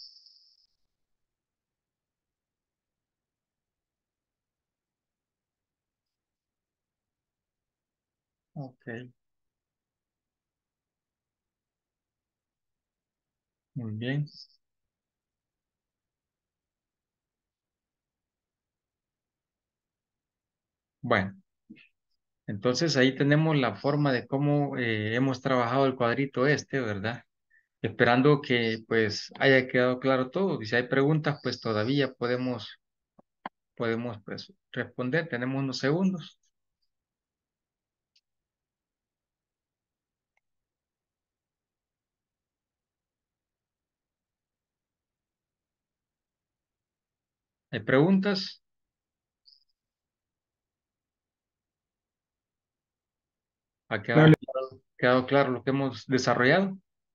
ok, muy bien. Bueno, entonces ahí tenemos la forma de cómo eh, hemos trabajado el cuadrito este, ¿verdad? Esperando que pues haya quedado claro todo. Y si hay preguntas, pues todavía podemos, podemos pues responder. Tenemos unos segundos. ¿Hay preguntas? ¿Ha quedado, Dale. claro- quedado claro lo que hemos desarrollado?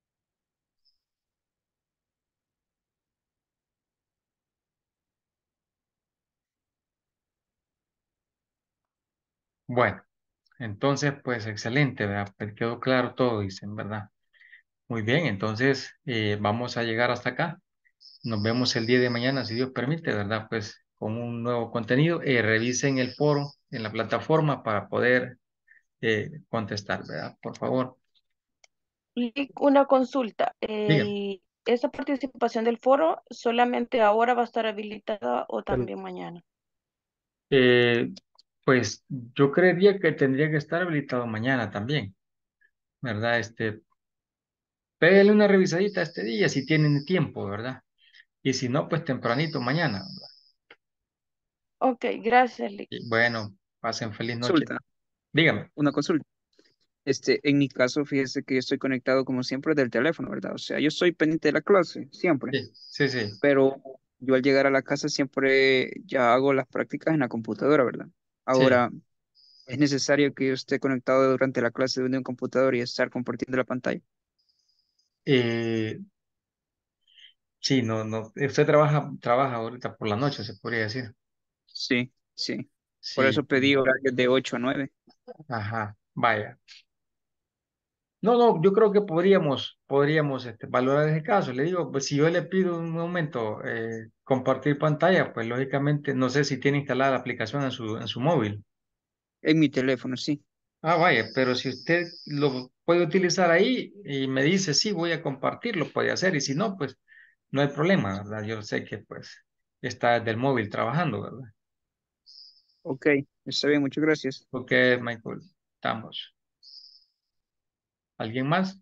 Bueno, entonces, pues excelente, ¿verdad? Pues quedó claro todo, dicen, ¿verdad? Muy bien, entonces eh, vamos a llegar hasta acá. Nos vemos el día de mañana, si Dios permite, ¿verdad? Pues con un nuevo contenido. Eh, revisen el foro en la plataforma para poder eh, contestar, ¿verdad? Por favor, Y una consulta, díganme. el, ¿esa participación del foro solamente ahora va a estar habilitada o Pero también mañana? Eh, pues yo creería que tendría que estar habilitado mañana también, ¿verdad? Este, pégale una revisadita este día si tienen tiempo, ¿verdad? Y si no, pues tempranito mañana, ¿verdad? Ok, gracias, Lick. Y bueno, pasen feliz noche. Consulta, Dígame. una consulta. Este, en mi caso, fíjese que yo estoy conectado como siempre del teléfono, ¿verdad? O sea, yo estoy pendiente de la clase, siempre, Sí, sí, sí. pero yo al llegar a la casa siempre ya hago las prácticas en la computadora, ¿verdad? Sí. Ahora, ¿es necesario que yo esté conectado durante la clase de un computador y estar compartiendo la pantalla? Eh, sí, no, no. Usted trabaja, trabaja ahorita por la noche, se podría decir. Sí, sí. Por Sí, eso pedí horarios de ocho a nueve. ajá, vaya. No, no, yo creo que podríamos, podríamos este, valorar ese caso. Le digo, pues si yo le pido un momento eh, compartir pantalla, pues lógicamente no sé si tiene instalada la aplicación en su, en su móvil. En mi teléfono, sí. Ah, vaya, pero si usted lo puede utilizar ahí y me dice, sí, voy a compartir, lo puede hacer. Y si no, pues no hay problema, ¿verdad? Yo sé que pues está del móvil trabajando, ¿verdad? Ok, está bien, muchas gracias. Ok, Michael, estamos. ¿Alguien más?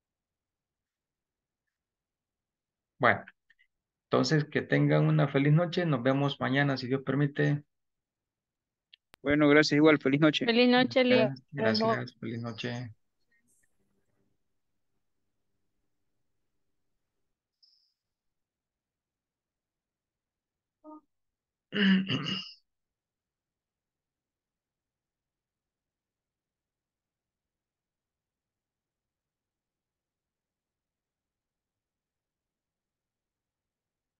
Bueno, entonces que tengan una feliz noche. Nos vemos mañana, si Dios permite. Bueno, gracias igual. Feliz noche. Feliz noche, Lick. Gracias, Buenas noches. gracias. Feliz noche.